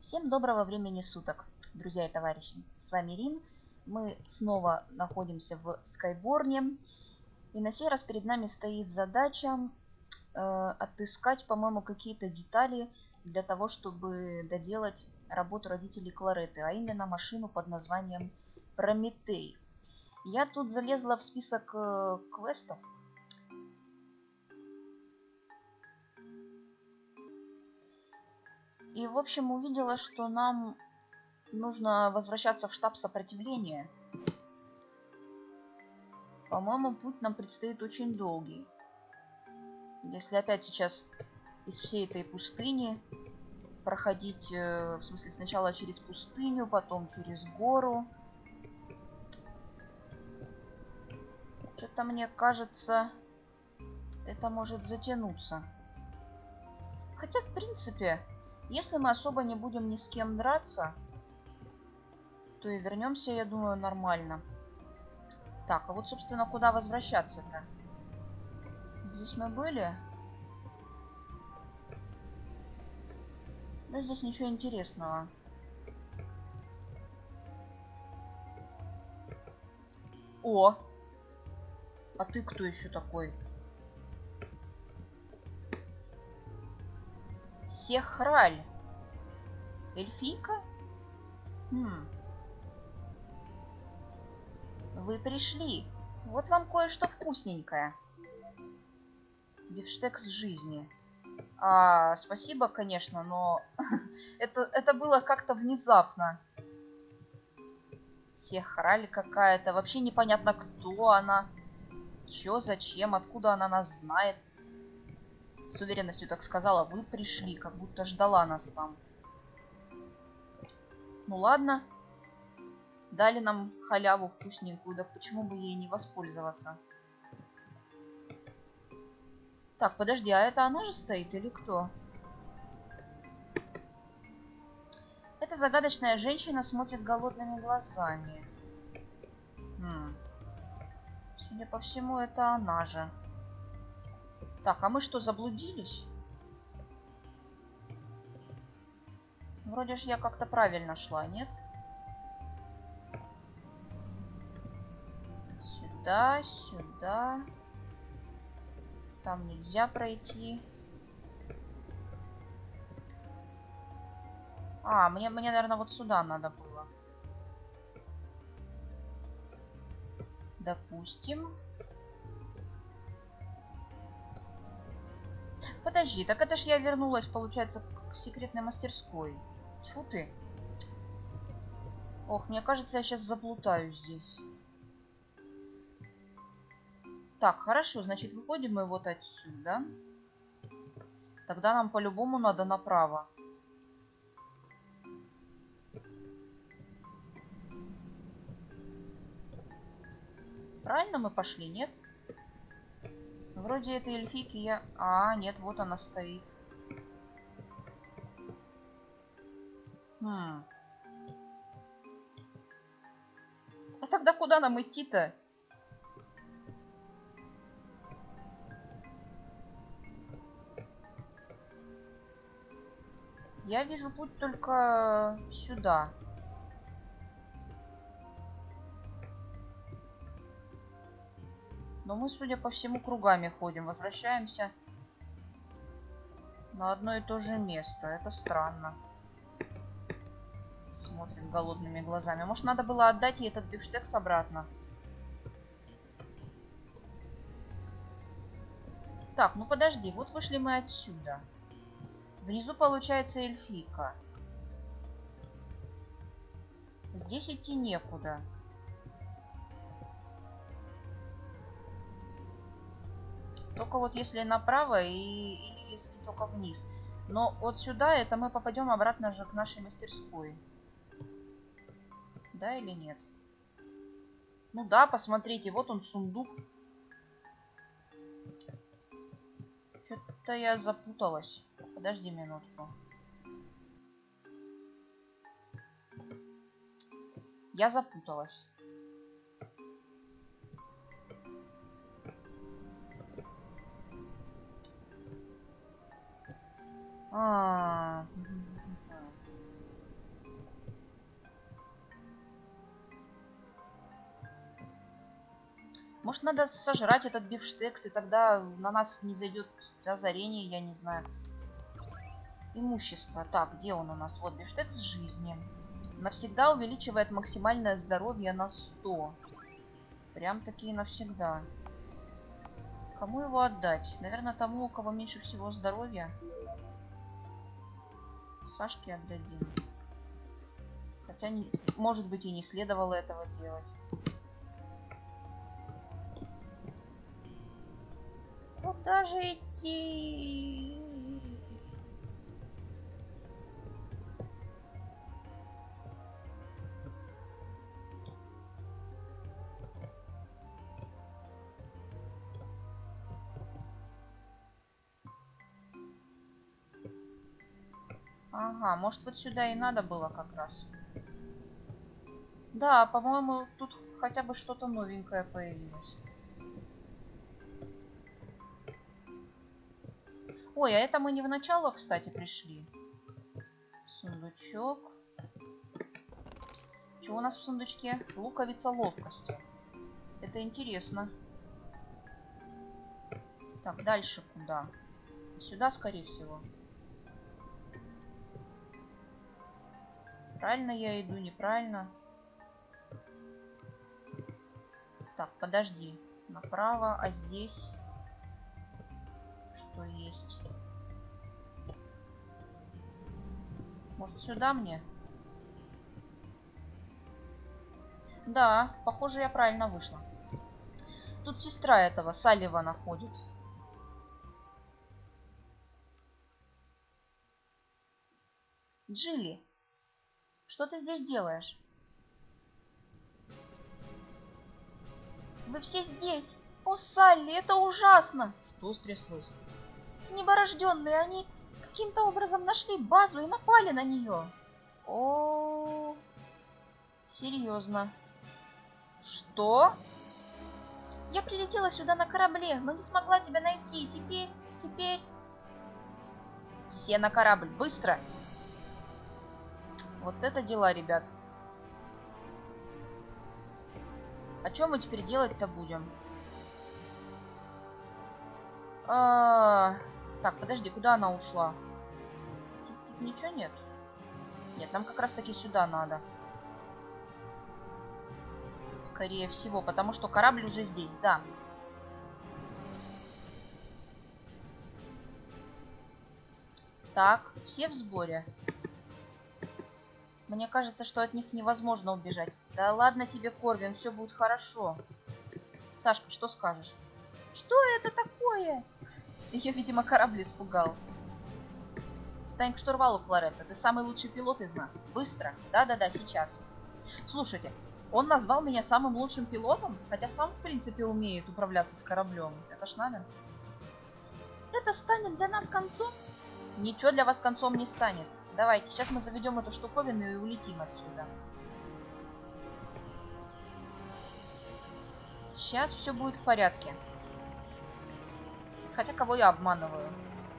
Всем доброго времени суток, друзья и товарищи. С вами Рин. Мы снова находимся в Скайборне. И на сей раз перед нами стоит задача отыскать, по-моему, какие-то детали для того, чтобы доделать работу родителей Кларетты, а именно машину под названием Прометей. Я тут залезла в список квестов. И, в общем, увидела, что нам нужно возвращаться в штаб сопротивления. По-моему, путь нам предстоит очень долгий. Если опять сейчас из всей этой пустыни проходить, в смысле, сначала через пустыню, потом через гору. Что-то мне кажется, это может затянуться. Хотя, в принципе, если мы особо не будем ни с кем драться, то и вернемся, я думаю, нормально. Так, а вот, собственно, куда возвращаться-то? Здесь мы были. Но здесь ничего интересного. О! А ты кто еще такой? Сехраль. Эльфийка? Вы пришли. Вот вам кое-что вкусненькое. Бифштекс жизни. Спасибо, конечно, но это было как-то внезапно. Сехраль какая-то. Вообще непонятно, кто она. Чё, зачем, откуда она нас знает. С уверенностью так сказала. Вы пришли, как будто ждала нас там. Ну ладно. Дали нам халяву вкусненькую. Да почему бы ей не воспользоваться? Так, подожди, а это она же стоит или кто? Эта загадочная женщина смотрит голодными глазами. Судя по всему, это она же. Так, а мы что, заблудились? Вроде ж я как-то правильно шла, нет? Сюда, сюда. Там нельзя пройти. Мне, наверное, вот сюда надо было. Допустим. Подожди, так это ж я вернулась, получается, к секретной мастерской. Тьфу ты. Ох, мне кажется, я сейчас заплутаю здесь. Так, хорошо, значит, выходим мы вот отсюда. Тогда нам по-любому надо направо. Правильно мы пошли, нет? Вроде этой эльфийки я... нет, вот она стоит. А тогда куда нам идти-то? Я вижу путь только сюда. Но мы, судя по всему, кругами ходим. Возвращаемся на одно и то же место. Это странно. Смотрит голодными глазами. Может, надо было отдать ей этот бифштекс обратно? Так, ну подожди. Вот вышли мы отсюда. Внизу получается эльфийка. Здесь идти некуда. Только вот если направо или если только вниз. Но вот сюда это мы попадем обратно же к нашей мастерской. Да или нет? Ну да, посмотрите, вот он сундук. Что-то я запуталась. Подожди минутку. Я запуталась. Может, надо сожрать этот бифштекс, и тогда на нас не зайдет озарение, я не знаю. Имущество. Так, где он у нас? Вот, бифштекс жизни. Навсегда увеличивает максимальное здоровье на 100. Прям-таки навсегда. Кому его отдать? Наверное, тому, у кого меньше всего здоровья. Сашке отдадим. Хотя, может быть, и не следовало этого делать. Куда же идти? Ага, может, вот сюда и надо было как раз. Да, по-моему, тут хотя бы что-то новенькое появилось. Ой, а это мы не в начало, кстати, пришли. Сундучок. Что у нас в сундучке? Луковица ловкости. Это интересно. Так, дальше куда? Сюда, скорее всего. Правильно я иду, неправильно? Так, подожди. Направо, а здесь что есть? Может, сюда мне? Да, похоже, я правильно вышла. Тут сестра этого Салливана ходит. Джилли, что ты здесь делаешь? Вы все здесь. О, Салли, это ужасно. Что стряслось? Неборожденные, они каким-то образом нашли базу и напали на нее. О, серьезно. Что? Я прилетела сюда на корабле, но не смогла тебя найти. Теперь... Все на корабль, быстро. Вот это дела, ребят. А что мы теперь делать-то будем? Так, подожди, куда она ушла? Тут ничего нет. Нет, нам как раз таки сюда надо. Скорее всего, потому что корабль уже здесь, да. Так, все в сборе. Мне кажется, что от них невозможно убежать. Да ладно тебе, Корвин, все будет хорошо. Сашка, что скажешь? Что это такое? Ее, видимо, корабль испугал. Стань к штурвалу, Кларетта. Ты самый лучший пилот из нас. Быстро. Да-да-да, сейчас. Слушайте, он назвал меня самым лучшим пилотом, хотя сам, в принципе, умеет управляться с кораблем. Это ж надо. Это станет для нас концом? Ничего для вас концом не станет. Давайте, сейчас мы заведем эту штуковину и улетим отсюда. Сейчас все будет в порядке. Хотя кого я обманываю?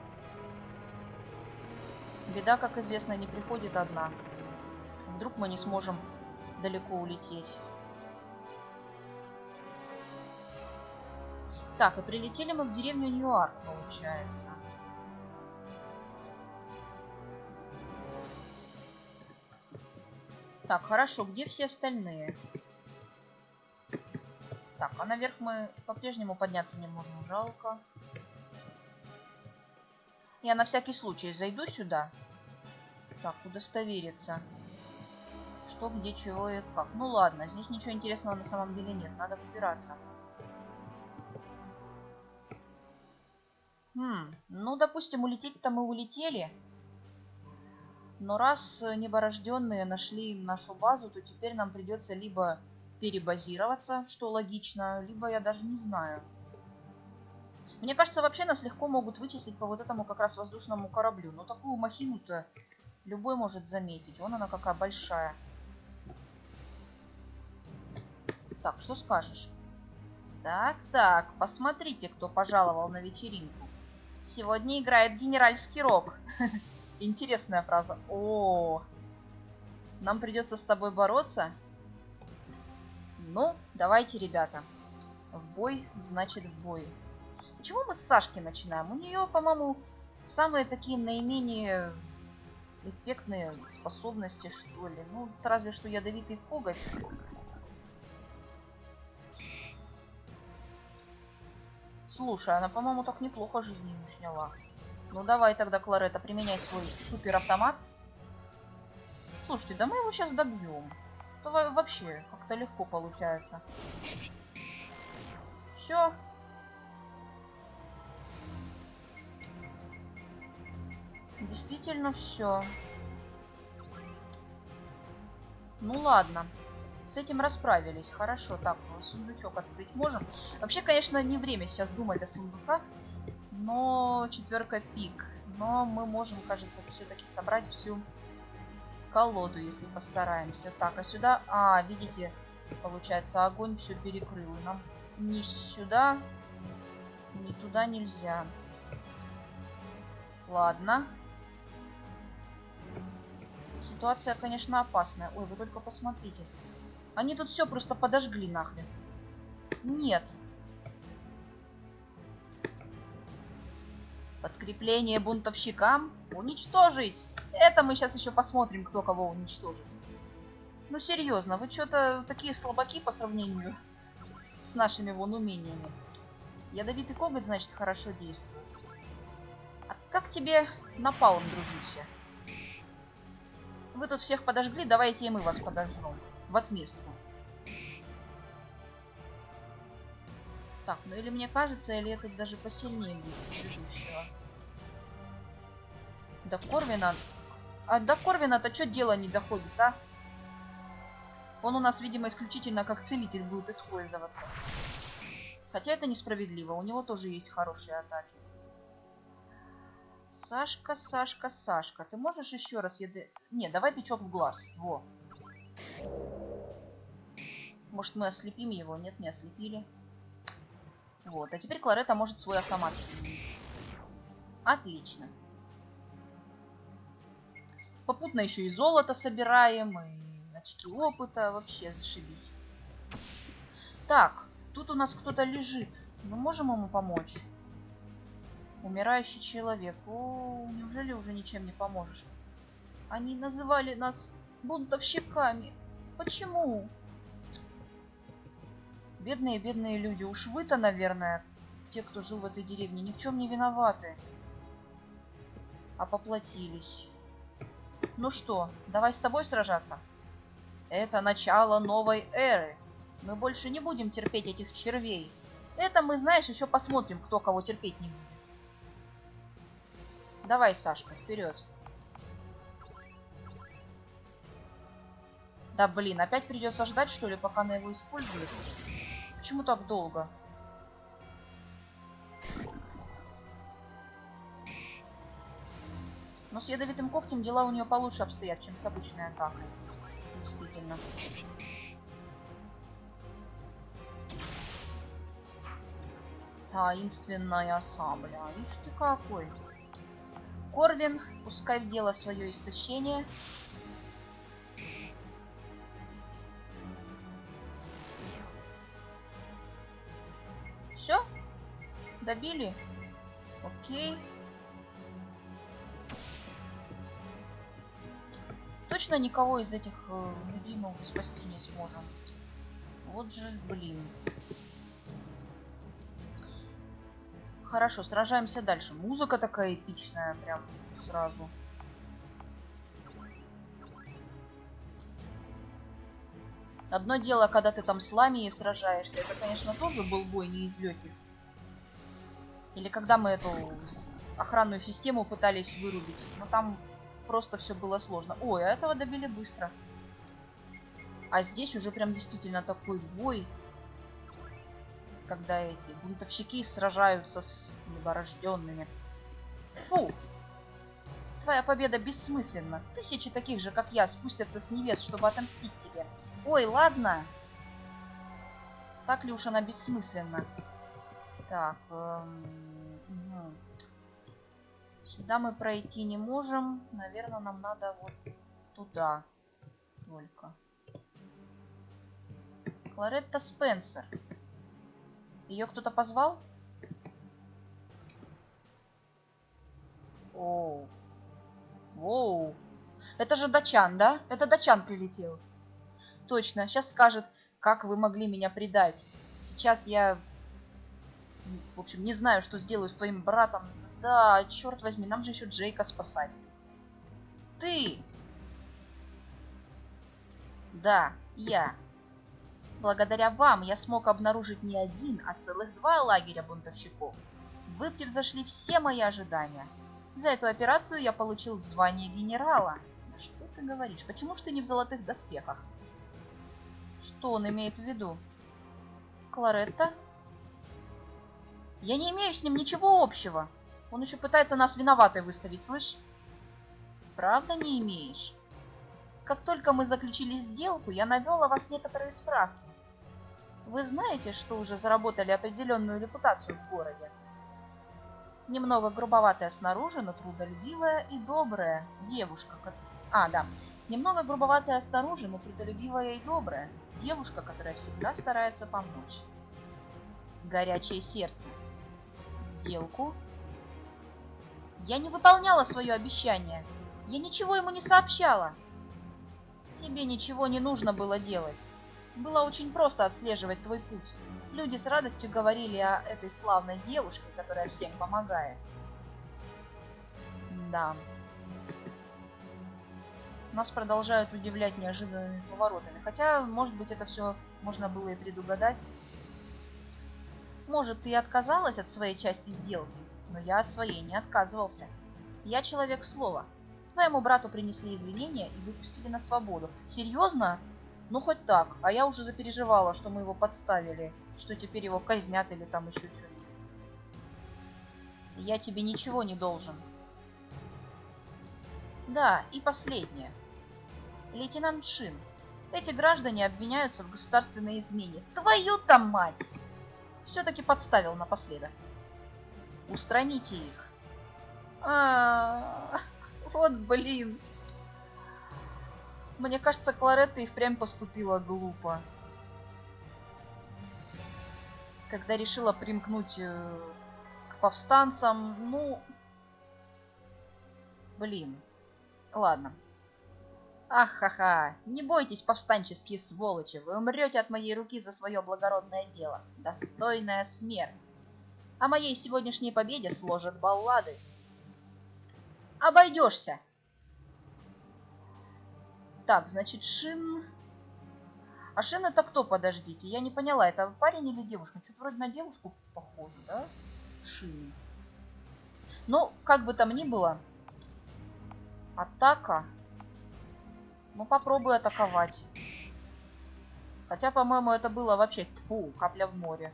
Беда, как известно, не приходит одна. Вдруг мы не сможем далеко улететь. Так, и прилетели мы в деревню Ньюарк, получается. Так, хорошо, где все остальные? Так, а наверх мы по-прежнему подняться не можем, жалко. Я на всякий случай зайду сюда. Так, удостовериться. Что, где, чего и как. Ну ладно, здесь ничего интересного на самом деле нет, надо выбираться. Ну, допустим, улететь-то мы улетели. Но раз неборожденные нашли нашу базу, то теперь нам придется либо перебазироваться, что логично, либо я даже не знаю. Мне кажется, вообще нас легко могут вычислить по вот этому как раз воздушному кораблю. Но такую махину-то любой может заметить. Вон она какая большая. Так, что скажешь? Так, посмотрите, кто пожаловал на вечеринку. Сегодня играет генеральский рок. Интересная фраза. О, нам придется с тобой бороться. Ну, давайте, ребята. В бой, значит в бой. Почему мы с Сашки начинаем? У нее, по-моему, самые такие наименее эффектные способности, что ли. Ну, разве что ядовитый коготь. Слушай, она, по-моему, так неплохо жизни не сняла. Ну, давай тогда, Кларетта, применяй свой супер-автомат. Слушайте, да мы его сейчас добьем. То вообще как-то легко получается. Все. Действительно все. Ну ладно. С этим расправились. Хорошо. Так, сундучок открыть можем. Вообще, конечно, не время сейчас думать о сундуках. Но 4 пик. Но мы можем, кажется, все-таки собрать всю колоду, если постараемся. Так, а сюда... А, видите, получается, огонь все перекрыл. Нам ни сюда, ни туда нельзя. Ладно. Ситуация, конечно, опасная. Ой, вы только посмотрите. Они тут все просто подожгли нахрен. Нет. Подкрепление бунтовщикам. Уничтожить. Это мы сейчас еще посмотрим, кто кого уничтожит. Ну, серьезно, вы что-то такие слабаки по сравнению с нашими вон умениями. Ядовитый коготь, значит, хорошо действует. А как тебе напалм, дружище? Вы тут всех подожгли, давайте и мы вас подожжем. В отместку. Так, ну или мне кажется, или этот даже посильнее будет предыдущего. До Корвина... А до Корвина-то что дело не доходит, а? Он у нас, видимо, исключительно как целитель будет использоваться. Хотя это несправедливо, у него тоже есть хорошие атаки. Сашка, Сашка, Сашка. Ты можешь еще раз... Не, давай тычок в глаз. Во. Может, мы ослепим его? Нет, не ослепили. Вот. А теперь Кларетта может свой автомат применить. Отлично. Попутно еще и золото собираем, и очки опыта. Вообще зашибись. Так, тут у нас кто-то лежит. Мы можем ему помочь? Умирающий человек. О, неужели уже ничем не поможешь? Они называли нас бунтовщиками. Почему? Бедные, бедные люди. Уж вы-то, наверное, те, кто жил в этой деревне, ни в чем не виноваты. А поплатились. Ну что, давай с тобой сражаться? Это начало новой эры. Мы больше не будем терпеть этих червей. Это мы, знаешь, еще посмотрим, кто кого терпеть не будет. Давай, Сашка, вперед. Да блин, опять придется ждать, что ли, пока она его использует? Почему так долго? Но с ядовитым когтем дела у нее получше обстоят, чем с обычной атакой. Действительно. Таинственная сабля. Ишь ты какой. Корвин, пускай в дело свое истощение. Все? Добили? Окей. Точно никого из этих людей мы уже спасти не сможем. Вот же, блин. Хорошо, сражаемся дальше. Музыка такая эпичная, прям сразу. Одно дело, когда ты там с Ламией сражаешься, это, конечно, тоже был бой не из легких. Или когда мы эту охранную систему пытались вырубить, но там просто все было сложно. Ой, а этого добили быстро. А здесь уже прям действительно такой бой, когда эти бунтовщики сражаются с неборожденными. Фу! Твоя победа бессмысленна. Тысячи таких же, как я, спустятся с небес, чтобы отомстить тебе. Ой, ладно. Так ли уж она бессмысленна? Так. Угу. Сюда мы пройти не можем. Наверное, нам надо вот туда. Только. Кларетта Спенсер. Ее кто-то позвал? Оу. Воу. Это же Дачан, да? Это Дачан прилетел. Точно. Сейчас скажет, как вы могли меня предать. Сейчас я... В общем, не знаю, что сделаю с твоим братом. Да, черт возьми, нам же еще Джейка спасать. Ты! Да, я. Благодаря вам я смог обнаружить не один, а целых 2 лагеря бунтовщиков. Вы превзошли все мои ожидания. За эту операцию я получил звание генерала. Да что ты говоришь? Почему ж ты не в золотых доспехах? Что он имеет в виду? Кларетта? Я не имею с ним ничего общего. Он еще пытается нас виноватой выставить, слышь? Правда не имеешь? Как только мы заключили сделку, я навел о вас некоторые справки. Вы знаете, что уже заработали определенную репутацию в городе? Немного грубоватая снаружи, но трудолюбивая и добрая девушка. Да. Немного грубоватая снаружи, но трудолюбивая и добрая девушка, которая всегда старается помочь. Горячее сердце. Сделку? Я не выполняла свое обещание. Я ничего ему не сообщала. Тебе ничего не нужно было делать. Было очень просто отслеживать твой путь. Люди с радостью говорили о этой славной девушке, которая всем помогает. Да. Нас продолжают удивлять неожиданными поворотами. Хотя, может быть, это все можно было и предугадать. Может, ты и отказалась от своей части сделки, но я от своей не отказывался. Я человек слова. Твоему брату принесли извинения и выпустили на свободу. Серьезно? Ну, хоть так. А я уже запереживала, что мы его подставили, что теперь его казнят или там еще что-нибудь. Я тебе ничего не должен. Да, и последнее. Лейтенант Шин, эти граждане обвиняются в государственной измене. Твою-то мать! Все-таки подставил напоследок. Устраните их. Вот блин. Мне кажется, Кларетта и впрямь поступила глупо. Когда решила примкнуть к повстанцам, ну... Блин. Ладно. Ах-ха-ха. Не бойтесь, повстанческие сволочи. Вы умрете от моей руки за свое благородное дело. Достойная смерть. О моей сегодняшней победе сложат баллады. Обойдешься. Так, значит, Шин... А Шин это кто, подождите? Я не поняла, это парень или девушка? Что-то вроде на девушку похоже, да? Шин. Ну, как бы там ни было. Атака. Ну, попробую атаковать. Хотя, по-моему, это было вообще... Фу, капля в море.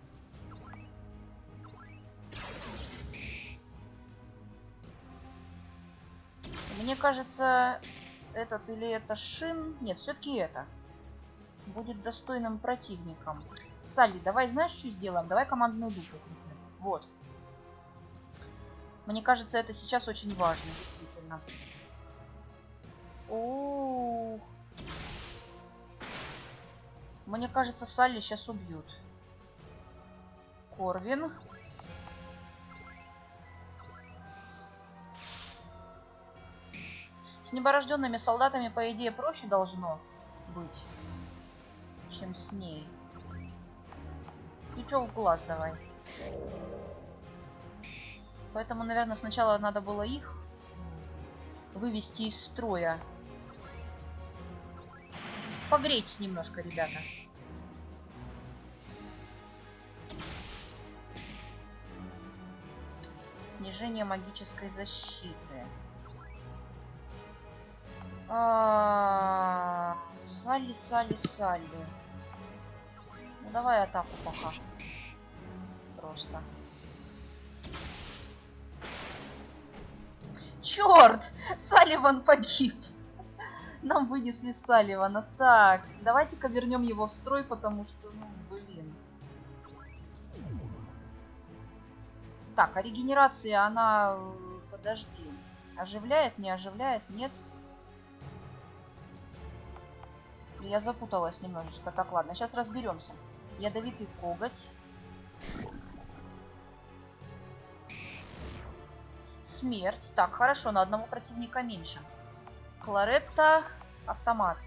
Мне кажется... Этот или это Шин? Нет, все-таки это. Будет достойным противником. Салли, давай знаешь, что сделаем? Давай командную дух укрепим. Вот. Мне кажется, это сейчас очень важно, действительно. О-о-о. Мне кажется, Салли сейчас убьют. Корвин. С неборожденными солдатами, по идее, проще должно быть, чем с ней. Ключов в глаз давай. Поэтому, наверное, сначала надо было их вывести из строя. Погрейтесь немножко, ребята. Снижение магической защиты. Салли, Салли, Салли. Ну давай атаку пока. Просто. Черт! Салливан погиб. Нам вынесли Салливана. Так, давайте-ка вернем его в строй, потому что, ну, блин. Так, а регенерация, она... Подожди. Оживляет, не оживляет? Нет? Я запуталась немножечко. Так, ладно, сейчас разберемся. Ядовитый коготь. Смерть. Так, хорошо, на одного противника меньше. Кларетта, автомат.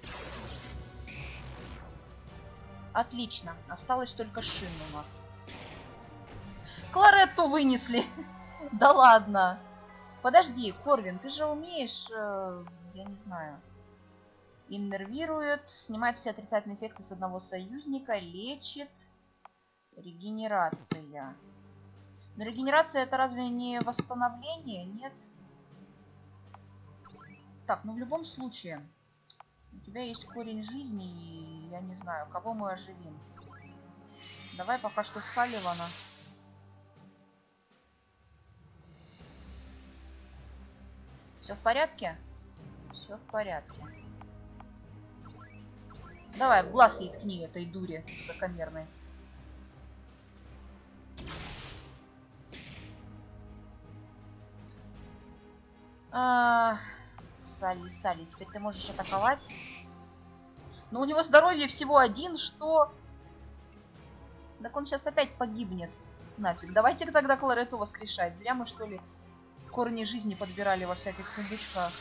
Отлично. Осталось только Шин у нас. Кларетту вынесли. Да ладно. Подожди, Корвин, ты же умеешь, я не знаю, иннервирует, снимает все отрицательные эффекты с одного союзника, лечит, регенерация. Но регенерация это разве не восстановление? Нет. Так, ну в любом случае, у тебя есть корень жизни, и я не знаю, кого мы оживим. Давай пока что Салливана. Все в порядке? Все в порядке. Давай, в глаз ей ткни этой дуре высокомерной. Салли, теперь ты можешь атаковать. Но у него здоровье всего 1, что? Так он сейчас опять погибнет. Нафиг. Давайте тогда Кларетту воскрешать. Зря мы, что ли, корни жизни подбирали во всяких сундучках.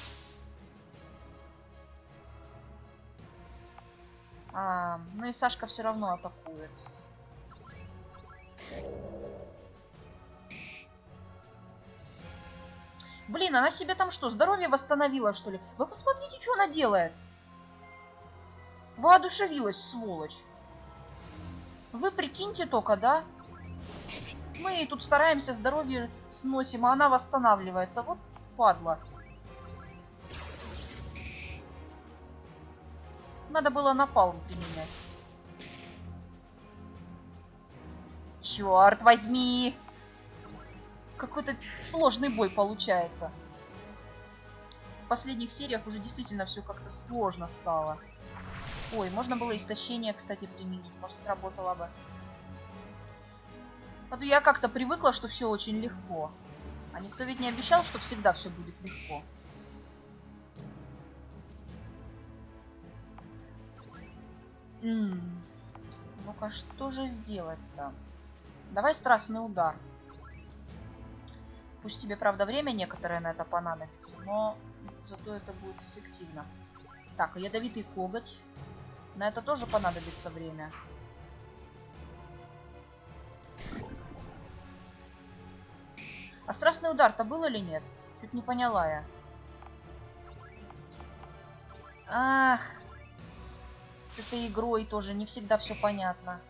Ну и Сашка все равно атакует. Блин, она себе там что, здоровье восстановила, что ли? Вы посмотрите, что она делает. Воодушевилась, сволочь. Вы прикиньте только, да? Мы тут стараемся, здоровье сносим, а она восстанавливается. Вот падла. Надо было напалм применять. Черт возьми! Какой-то сложный бой получается. В последних сериях уже действительно все как-то сложно стало. Ой, можно было истощение, кстати, применить. Может, сработало бы. А то я как-то привыкла, что все очень легко. А никто ведь не обещал, что всегда все будет легко. Ну-ка, что же сделать-то? Давай страстный удар. Пусть тебе, правда, время некоторое на это понадобится, но зато это будет эффективно. Так, а ядовитый коготь. На это тоже понадобится время. А страстный удар-то был или нет? Чуть не поняла я. Ах, с этой игрой тоже не всегда все понятно.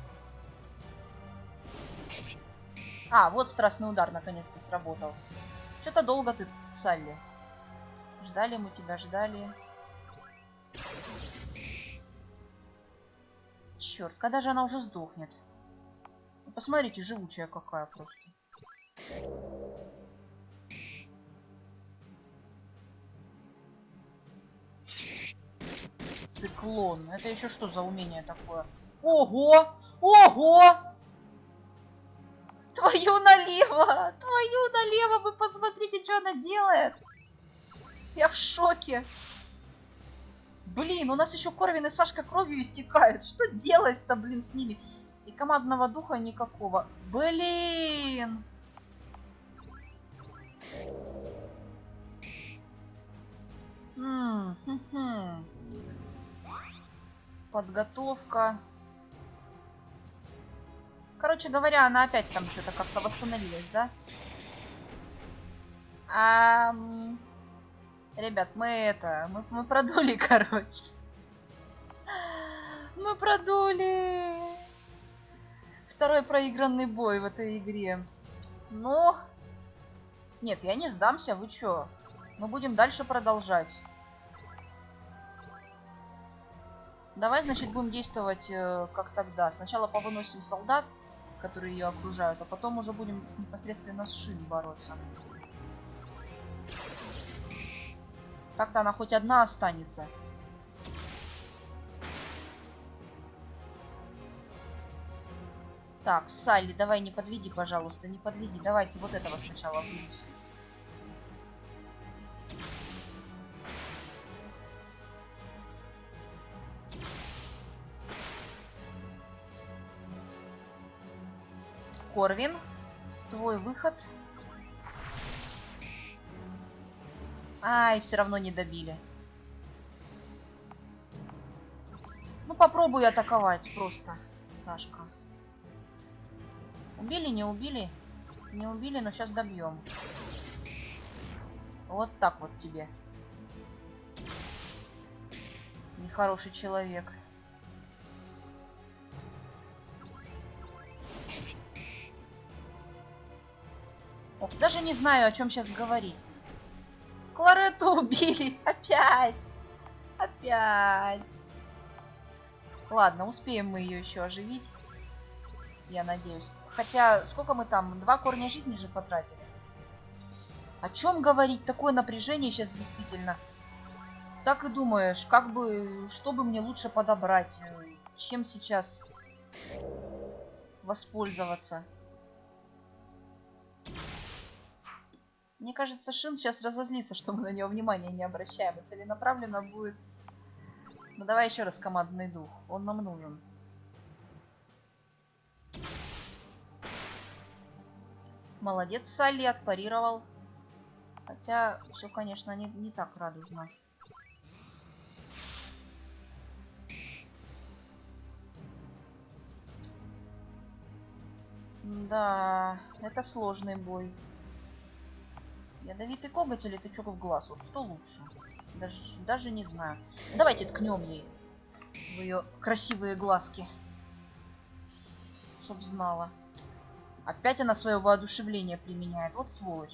Вот страстный удар наконец-то сработал. Что-то долго ты, Салли. Ждали мы тебя, ждали. Черт, когда же она уже сдохнет? Ну, посмотрите, живучая какая просто. Циклон. Это еще что за умение такое? Ого! Ого! Твою налево! Твою налево! Вы посмотрите, что она делает! Я в шоке! Блин, у нас еще Корвин и Сашка кровью истекают. Что делать-то, блин, с ними? И командного духа никакого. Блин! Подготовка. Короче говоря, она опять там что-то как-то восстановилась, да? Ребят, мы продули, короче. Мы продули. Второй проигранный бой в этой игре. Но... Нет, я не сдамся, вы чё? Мы будем дальше продолжать. Давай, значит, будем действовать как тогда. Сначала повыносим солдат, которые ее окружают, а потом уже будем непосредственно с Шин бороться. Так-то она хоть одна останется. Так, Салли, давай не подведи, пожалуйста, не подведи. Давайте вот этого сначала вынесем. Корвин, твой выход. Ай, все равно не добили. Ну, попробуй атаковать просто, Сашка. Убили, не убили? Не убили, но сейчас добьем. Вот так вот тебе. Нехороший человек. Ох, даже не знаю, о чем сейчас говорить. Кларетту убили. Опять. Опять. Ладно, успеем мы ее еще оживить. Я надеюсь. Хотя, сколько мы там? 2 корня жизни же потратили. О чем говорить? Такое напряжение сейчас действительно. Так и думаешь, как бы, что бы мне лучше подобрать? Чем сейчас воспользоваться? Мне кажется, Шин сейчас разозлится, что мы на него внимания не обращаем. И целенаправленно будет... Ну давай еще раз командный дух. Он нам нужен. Молодец, Салли, отпарировал. Хотя все, конечно, не так радужно. Да, это сложный бой. Ядовитый коготь или тычок в глаз? Вот что лучше? Даже не знаю. Давайте ткнем ей в ее красивые глазки. Чтоб знала. Опять она свое воодушевление применяет. Вот сволочь.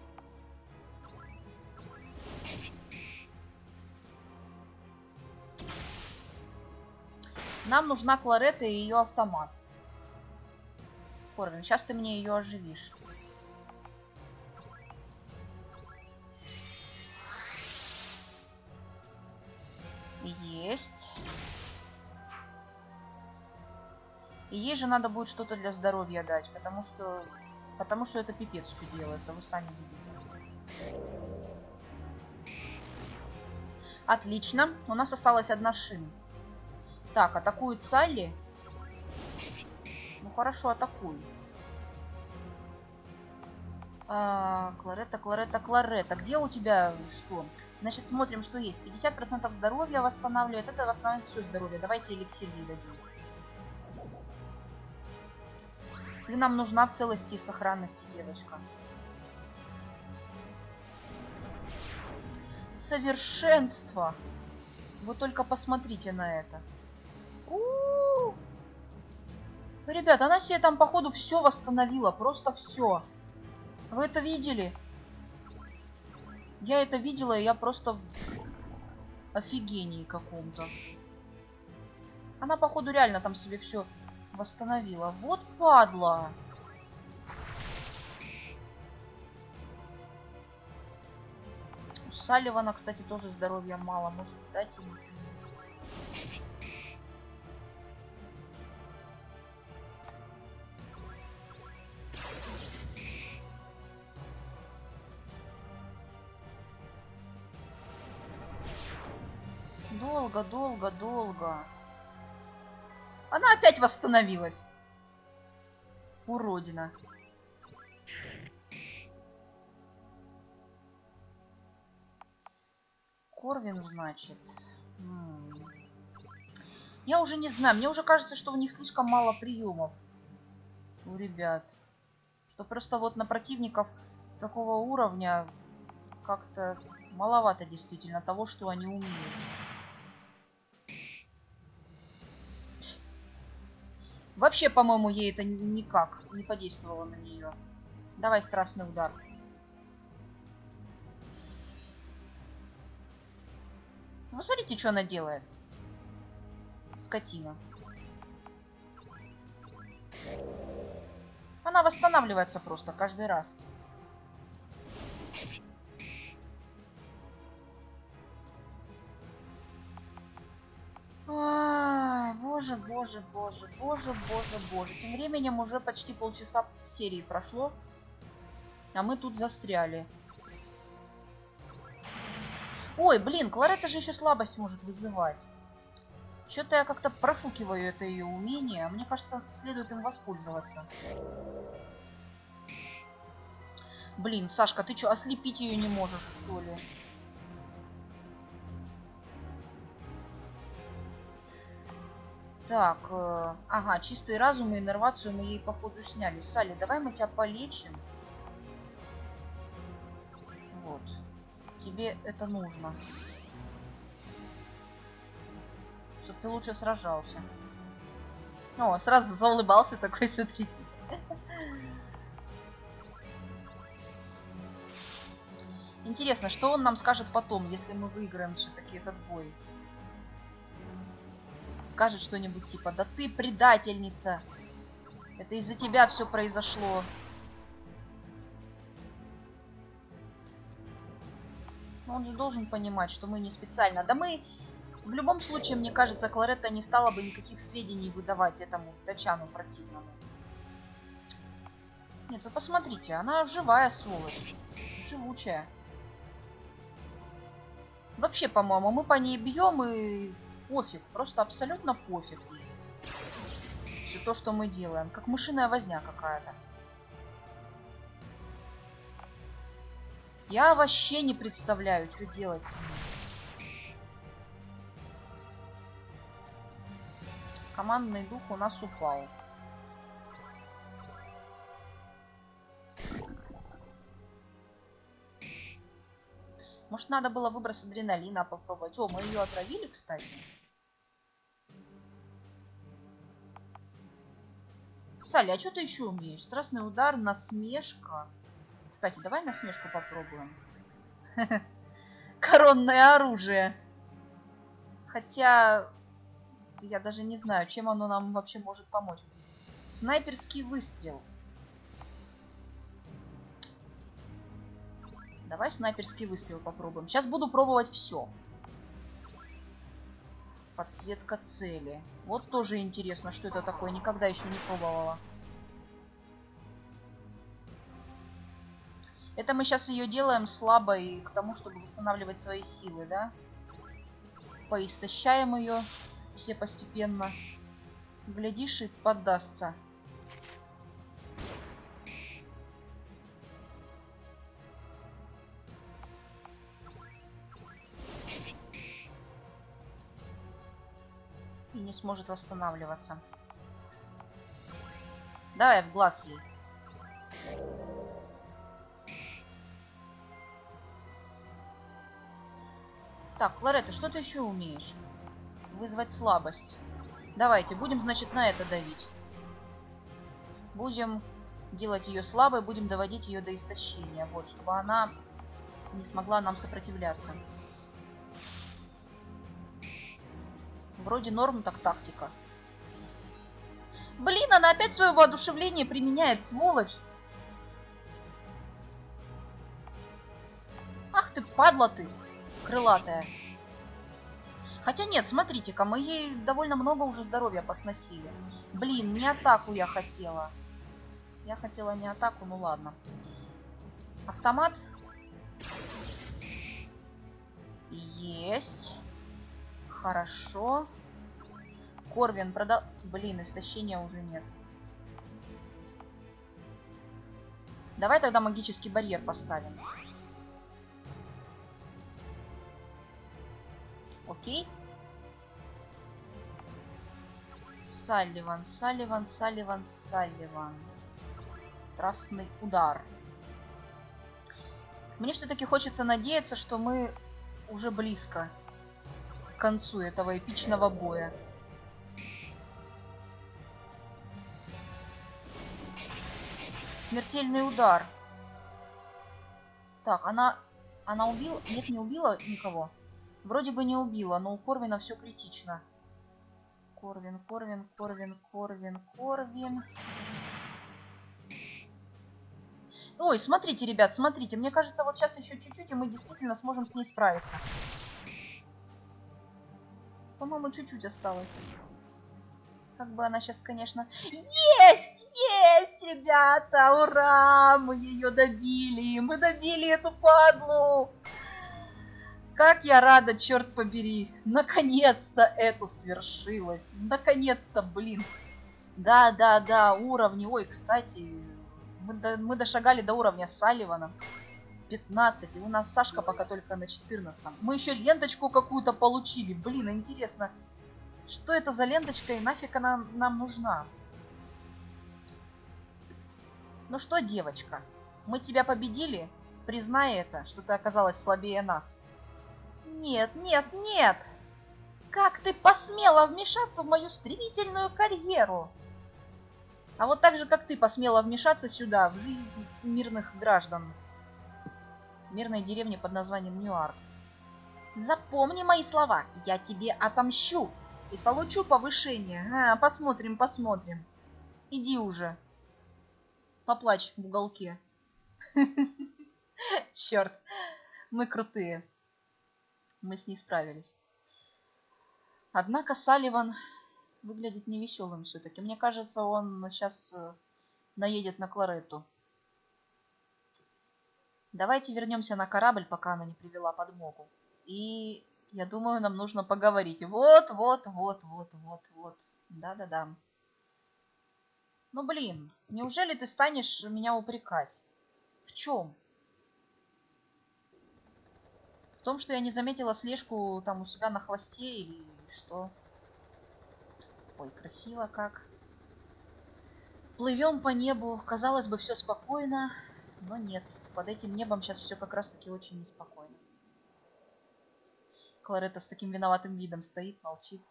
Нам нужна Кларетта и ее автомат. Корвин, сейчас ты мне ее оживишь. Есть. И ей же надо будет что-то для здоровья дать, потому что это пипец, что делается, вы сами видите. Отлично. У нас осталась одна Шин. Так, атакует Салли. Ну хорошо, атакуй. Кларетта, Кларетта, Кларетта. Где у тебя что? Значит, смотрим, что есть. 50% здоровья восстанавливает. Это восстанавливает все здоровье. Давайте эликсир ей дадим. Ты нам нужна в целости и сохранности, девочка. Совершенство. Вы только посмотрите на это. Ребят, она себе там, походу, все восстановила. Просто все. Вы это видели? Я это видела, и я просто в офигении каком-то. Она, походу, реально там себе все восстановила. Вот падла. У Салливана, кстати, тоже здоровья мало. Может, дать ему что-нибудь. Долго, долго, долго. Она опять восстановилась. Уродина. Корвин, значит. Я уже не знаю. Мне уже кажется, что у них слишком мало приемов. У ребят. Что просто вот на противников такого уровня как-то маловато действительно того, что они умеют. Вообще, по-моему, ей это никак не подействовало на нее. Давай страстный удар. Вы смотрите, что она делает. Скотина. Она восстанавливается просто каждый раз. Ай, боже, боже, боже, боже, боже, боже. Тем временем уже почти полчаса серии прошло, а мы тут застряли. Ой, блин, Кларетта же еще слабость может вызывать. Что-то я как-то профукиваю это ее умение. Мне кажется, следует им воспользоваться. Блин, Сашка, ты что, ослепить ее не можешь, что ли? Так, ага, чистый разум и иннервацию мы ей походу сняли. Салли, давай мы тебя полечим. Вот. Тебе это нужно. Чтоб ты лучше сражался. О, сразу заулыбался такой, смотрите. Интересно, что он нам скажет потом, если мы выиграем все-таки этот бой? Скажет что-нибудь типа: да ты предательница. Это из-за тебя все произошло. Но он же должен понимать, что мы не специально. Да мы... В любом случае, мне кажется, Кларетта не стала бы никаких сведений выдавать этому Тачану противному. Нет, вы посмотрите, она живая сволочь. Живучая. Вообще, по-моему, мы по ней бьем и пофиг. Просто абсолютно пофиг. Все то, что мы делаем. Как мышиная возня какая-то. Я вообще не представляю, что делать с ней. Командный дух у нас упал. Может, надо было выброс адреналина попробовать. О, мы ее отравили, кстати. Салли, а что ты еще умеешь? Страстный удар, насмешка. Кстати, давай насмешку попробуем. Коронное оружие. Хотя... Я даже не знаю, чем оно нам вообще может помочь. Снайперский выстрел. Давай снайперский выстрел попробуем. Сейчас буду пробовать все. Подсветка цели. Вот тоже интересно, что это такое. Никогда еще не пробовала. Это мы сейчас ее делаем слабой к тому, чтобы восстанавливать свои силы, да? Поистощаем ее. Все постепенно. Глядишь, и поддастся. И не сможет восстанавливаться. Давай в глаз ей. Так, Кларетта, что ты еще умеешь? Вызвать слабость. Давайте, будем, значит, на это давить. Будем делать ее слабой, будем доводить ее до истощения. Вот, чтобы она не смогла нам сопротивляться. Вроде норм, так тактика. Блин, она опять свое воодушевление применяет, сволочь. Ах ты, падла ты, крылатая. Хотя нет, смотрите-ка, мы ей довольно много уже здоровья посносили. Блин, не атаку я хотела. Я хотела не атаку, ну ладно. Автомат. Есть. Хорошо. Корвин продал... Блин, истощения уже нет. Давай тогда магический барьер поставим. Окей. Салливан, Салливан, Салливан, Салливан. Страстный удар. Мне все-таки хочется надеяться, что мы уже близко к концу этого эпичного боя. Смертельный удар. Так, она убила? Нет, не убила никого. Вроде бы не убила, но у Корвина все критично. Корвин, Корвин, Корвин, Корвин, Корвин. Ой, смотрите, ребят, смотрите. Мне кажется, вот сейчас еще чуть-чуть, и мы действительно сможем с ней справиться. По-моему, чуть-чуть осталось. Как бы она сейчас, конечно... Есть! Есть, ребята! Ура! Мы ее добили! Мы добили эту падлу! Как я рада, черт побери! Наконец-то это свершилось! Наконец-то, блин! Да, уровни. Ой, кстати, мы дошагали до уровня Салливана. 15. И у нас Сашка пока только на 14. Мы еще ленточку какую-то получили. Блин, интересно, Что это за ленточка и нафиг она нам нужна? Ну что, девочка, мы тебя победили? Признай это, что ты оказалась слабее нас. Нет, нет, нет! Как ты посмела вмешаться в мою стремительную карьеру? А вот так же, как ты посмела вмешаться сюда, в жизнь мирных граждан. Мирной деревни под названием Ньюарк. Запомни мои слова, я тебе отомщу и получу повышение. Посмотрим, посмотрим. Иди уже. Поплачь в уголке. Черт, мы крутые. Мы с ней справились. Однако Салливан выглядит невеселым все-таки. Мне кажется, он сейчас наедет на Кларетту. Давайте вернемся на корабль, пока она не привела подмогу. И я думаю, нам нужно поговорить. Вот. Да-да-да. Ну, блин, неужели ты станешь меня упрекать? В чем? В том, что я не заметила слежку там у себя на хвосте или что? Ой, красиво как. Плывем по небу. Казалось бы, все спокойно. Но нет. Под этим небом сейчас все как раз-таки очень неспокойно. Кларетта с таким виноватым видом стоит, молчит.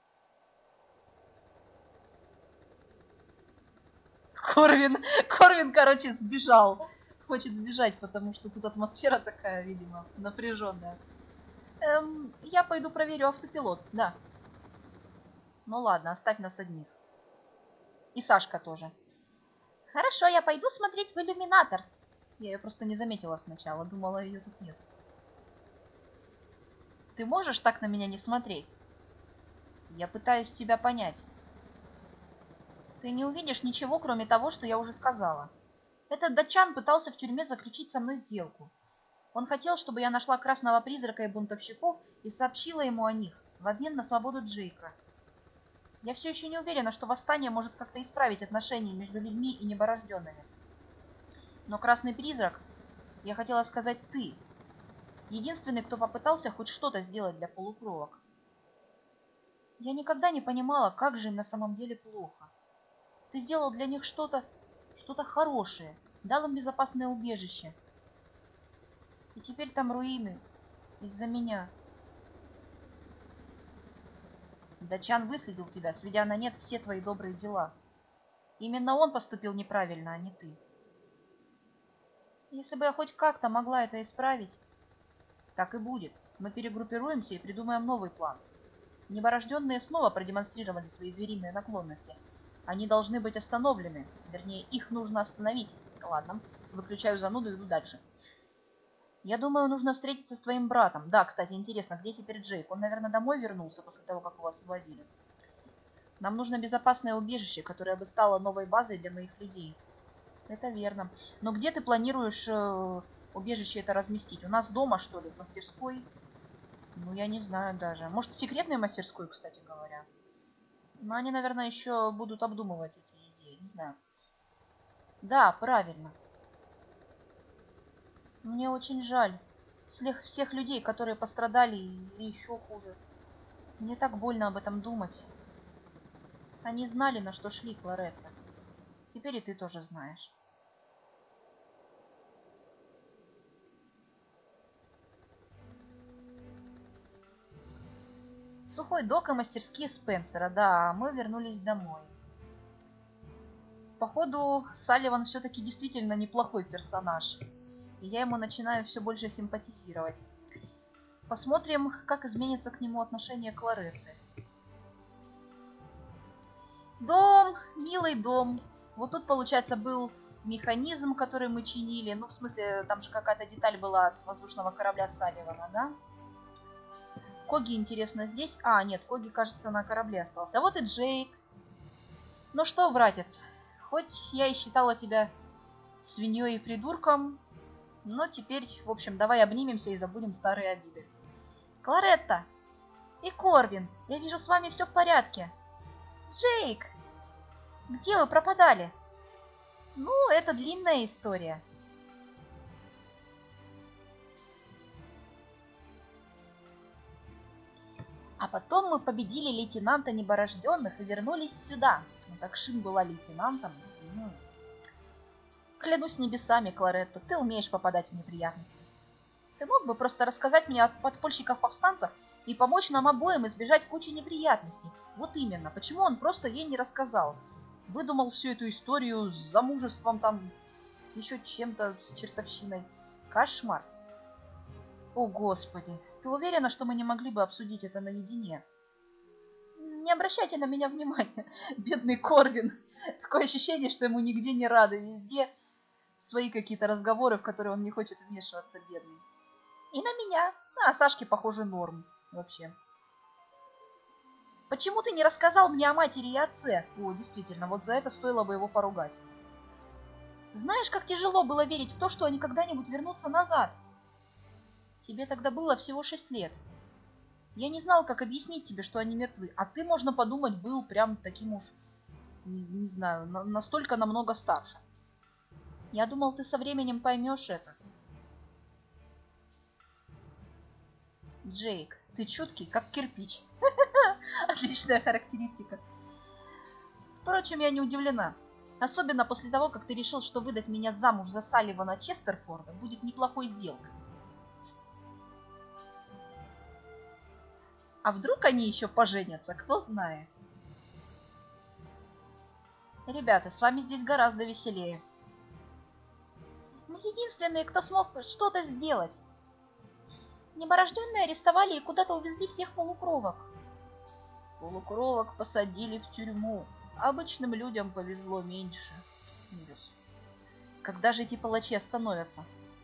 Корвин, короче, сбежал. Хочет сбежать, потому что тут атмосфера такая, видимо, напряженная. Я пойду проверю автопилот, да. Ну ладно, оставь нас одних. И Сашка тоже. Хорошо, я пойду смотреть в иллюминатор. Я ее просто не заметила сначала, думала, ее тут нет. Ты можешь так на меня не смотреть? Я пытаюсь тебя понять. Ты не увидишь ничего, кроме того, что я уже сказала. Этот датчан пытался в тюрьме заключить со мной сделку. Он хотел, чтобы я нашла красного призрака и бунтовщиков и сообщила ему о них в обмен на свободу Джейка. Я все еще не уверена, что восстание может как-то исправить отношения между людьми и неборожденными. Но красный призрак, я хотела сказать ты, единственный, кто попытался хоть что-то сделать для полукровок. Я никогда не понимала, как же им на самом деле плохо. Ты сделал для них что-то хорошее, дал им безопасное убежище. И теперь там руины из-за меня. Датчан выследил тебя, сведя на нет все твои добрые дела. Именно он поступил неправильно, а не ты. Если бы я хоть как-то могла это исправить, так и будет. Мы перегруппируемся и придумаем новый план. Неборожденные снова продемонстрировали свои звериные наклонности. Они должны быть остановлены. Вернее, их нужно остановить. Ладно, выключаю зануду и иду дальше. Я думаю, нужно встретиться с твоим братом. Да, кстати, интересно, где теперь Джейк? Он, наверное, домой вернулся после того, как его освободили. Нам нужно безопасное убежище, которое бы стало новой базой для моих людей. Это верно. Но где ты планируешь убежище это разместить? У нас дома, что ли, в мастерской? Ну, я не знаю даже. Может, в секретной мастерской, кстати говоря. Но они, наверное, еще будут обдумывать эти идеи. Не знаю. Да, правильно. Мне очень жаль всех людей, которые пострадали или еще хуже. Мне так больно об этом думать. Они знали, на что шли, Кларетта. Теперь и ты тоже знаешь. Сухой док и мастерские Спенсера. Да, мы вернулись домой. Походу, Салливан все-таки действительно неплохой персонаж. И я ему начинаю все больше симпатизировать. Посмотрим, как изменится к нему отношение Кларетты. Дом, милый дом. Вот тут, получается, был механизм, который мы чинили. Ну, в смысле, там же какая-то деталь была от воздушного корабля Салливана, да? Коги, интересно, здесь? А, нет, Коги, кажется, на корабле остался. А вот и Джейк. Ну что, братец, хоть я и считала тебя свиньей и придурком, но теперь, в общем, давай обнимемся и забудем старые обиды. Кларетта и Корвин, я вижу, с вами все в порядке. Джейк, где вы пропадали? Ну, это длинная история. А потом мы победили лейтенанта Неборожденных и вернулись сюда. Ну, так Шин была лейтенантом. Ну, клянусь небесами, Кларетта, ты умеешь попадать в неприятности. Ты мог бы просто рассказать мне о подпольщиках-повстанцах и помочь нам обоим избежать кучи неприятностей. Вот именно. Почему он просто ей не рассказал? Выдумал всю эту историю с замужеством там, с еще чем-то, с чертовщиной. Кошмар. О, Господи. Ты уверена, что мы не могли бы обсудить это наедине? Не обращайте на меня внимания, бедный Корвин. Такое ощущение, что ему нигде не рады. Везде свои какие-то разговоры, в которые он не хочет вмешиваться, бедный. И на меня. А Сашке, похоже, норм вообще. Почему ты не рассказал мне о матери и отце? О, действительно, вот за это стоило бы его поругать. Знаешь, как тяжело было верить в то, что они когда-нибудь вернутся назад? Тебе тогда было всего 6 лет. Я не знал, как объяснить тебе, что они мертвы. А ты, можно подумать, был прям таким уж, не знаю, настолько намного старше. Я думал, ты со временем поймешь это. Джейк, ты чуткий, как кирпич. Отличная характеристика. Впрочем, я не удивлена. Особенно после того, как ты решил, что выдать меня замуж за Салливана Честерфорда будет неплохой сделкой. А вдруг они еще поженятся, кто знает. Ребята, с вами здесь гораздо веселее. Мы единственные, кто смог что-то сделать. Неборожденные арестовали и куда-то увезли всех полукровок. Полукровок посадили в тюрьму. Обычным людям повезло меньше. Ужас. Когда же эти палачи остановятся?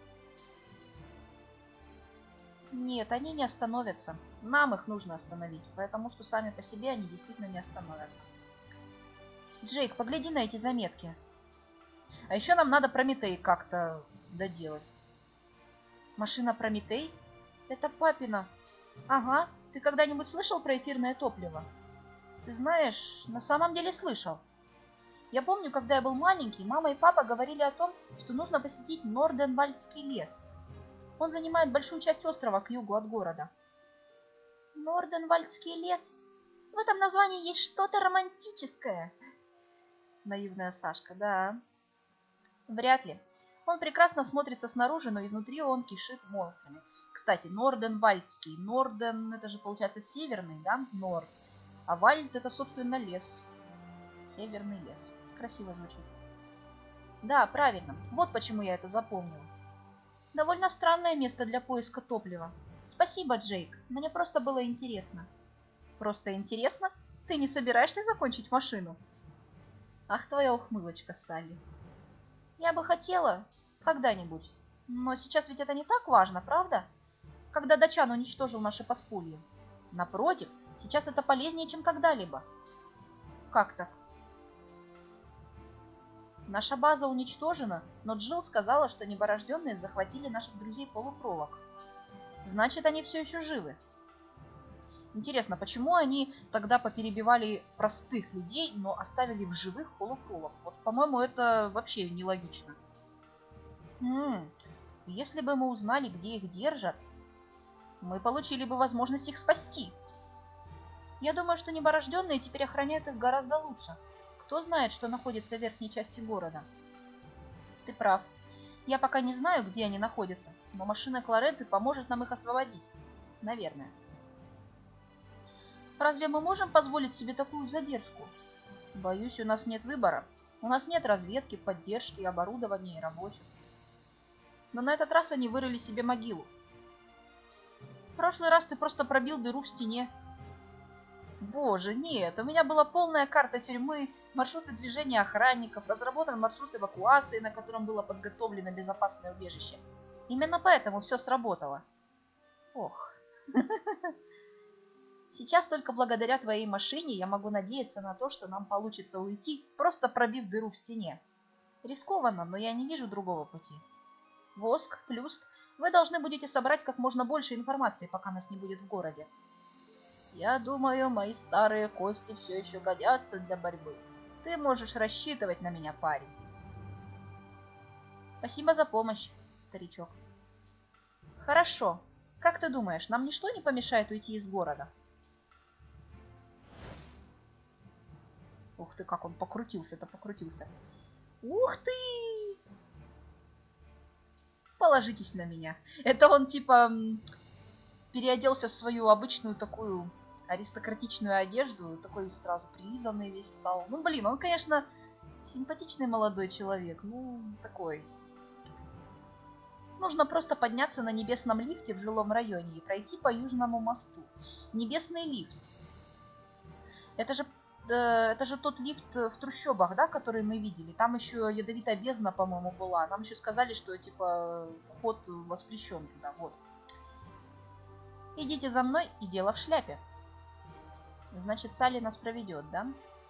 Нет, они не остановятся. Нам их нужно остановить, потому что сами по себе они действительно не остановятся. Джейк, погляди на эти заметки. А еще нам надо Прометей как-то доделать. Машина Прометей? Это папина. Ага, ты когда-нибудь слышал про эфирное топливо? Ты знаешь, на самом деле слышал. Я помню, когда я был маленький, мама и папа говорили о том, что нужно посетить Норденвальдский лес. Он занимает большую часть острова к югу от города. Норденвальдский лес? В этом названии есть что-то романтическое. Наивная Сашка, да. Вряд ли. Он прекрасно смотрится снаружи, но изнутри он кишит монстрами. Кстати, Норденвальдский. Норден, это же получается северный, да? Норд. А Вальд это, собственно, лес. Северный лес. Красиво звучит. Да, правильно. Вот почему я это запомнила. Довольно странное место для поиска топлива. Спасибо, Джейк. Мне просто было интересно. Просто интересно? Ты не собираешься закончить машину? Ах, твоя ухмылочка, Салли. Я бы хотела когда-нибудь. Но сейчас ведь это не так важно, правда? Когда Дачан уничтожил наше подполье. Напротив, сейчас это полезнее, чем когда-либо. Как так? Наша база уничтожена, но Джилл сказала, что неборожденные захватили наших друзей-полукровок. Значит, они все еще живы. Интересно, почему они тогда поперебивали простых людей, но оставили в живых полукровок? Вот, по-моему, это вообще нелогично. Если бы мы узнали, где их держат, мы получили бы возможность их спасти. Я думаю, что неборожденные теперь охраняют их гораздо лучше. Кто знает, что находится в верхней части города? Ты прав. Я пока не знаю, где они находятся, но машина Кларетты поможет нам их освободить. Наверное. Разве мы можем позволить себе такую задержку? Боюсь, у нас нет выбора. У нас нет разведки, поддержки, оборудования и рабочих. Но на этот раз они вырыли себе могилу. В прошлый раз ты просто пробил дыру в стене. Боже, нет, у меня была полная карта тюрьмы, маршруты движения охранников, разработан маршрут эвакуации, на котором было подготовлено безопасное убежище. Именно поэтому все сработало. Ох. Сейчас только благодаря твоей машине я могу надеяться на то, что нам получится уйти, просто пробив дыру в стене. Рискованно, но я не вижу другого пути. Воск, Плюст, вы должны будете собрать как можно больше информации, пока нас не будет в городе. Я думаю, мои старые кости все еще годятся для борьбы. Ты можешь рассчитывать на меня, парень. Спасибо за помощь, старичок. Хорошо. Как ты думаешь, нам ничто не помешает уйти из города? Ух ты, как он покрутился-то, покрутился. Ух ты! Положитесь на меня. Это он типа переоделся в свою обычную такую аристократичную одежду. Такой сразу прилизанный весь стал. Ну, блин, он, конечно, симпатичный молодой человек. Ну, такой. Нужно просто подняться на небесном лифте в жилом районе и пройти по Южному мосту. Небесный лифт. Это же тот лифт в трущобах, да, который мы видели. Там еще ядовитая бездна, по-моему, была. Нам еще сказали, что типа вход воспрещен туда. Вот. Идите за мной, и дело в шляпе. Значит, Салли нас проведет, да?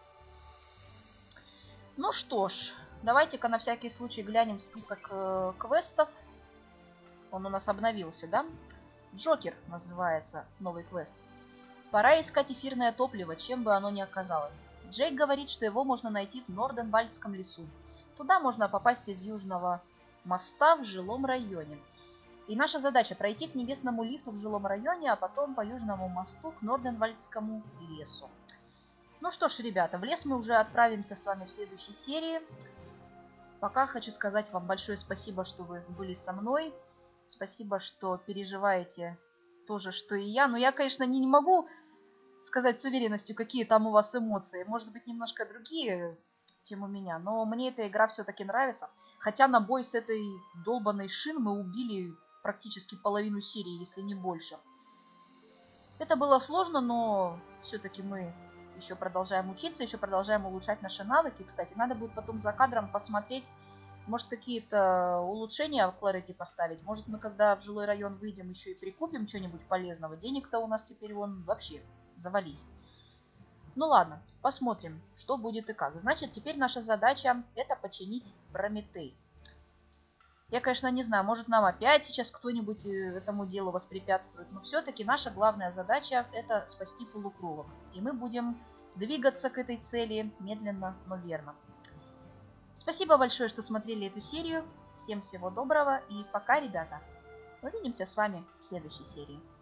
Ну что ж, давайте-ка на всякий случай глянем список квестов. Он у нас обновился, да? Джокер называется новый квест. Пора искать эфирное топливо, чем бы оно ни оказалось. Джейк говорит, что его можно найти в Норденвальдском лесу. Туда можно попасть из Южного моста в жилом районе. И наша задача пройти к небесному лифту в жилом районе, а потом по Южному мосту к Норденвальдскому лесу. Ну что ж, ребята, в лес мы уже отправимся с вами в следующей серии. Пока хочу сказать вам большое спасибо, что вы были со мной. Спасибо, что переживаете то же, что и я. Но я, конечно, не могу сказать с уверенностью, какие там у вас эмоции. Может быть, немножко другие, чем у меня. Но мне эта игра все-таки нравится. Хотя на бой с этой долбанной Шин мы убили практически половину серии, если не больше. Это было сложно, но все-таки мы еще продолжаем учиться, еще продолжаем улучшать наши навыки. Кстати, надо будет потом за кадром посмотреть, может, какие-то улучшения в Clarity поставить. Может, мы, когда в жилой район выйдем, еще и прикупим что-нибудь полезного. Денег-то у нас теперь вон вообще завались. Ну ладно, посмотрим, что будет и как. Значит, теперь наша задача это починить Прометей. Я, конечно, не знаю, может, нам опять сейчас кто-нибудь этому делу воспрепятствует. Но все-таки наша главная задача это спасти полукровок. И мы будем двигаться к этой цели медленно, но верно. Спасибо большое, что смотрели эту серию. Всем всего доброго и пока, ребята. Увидимся с вами в следующей серии.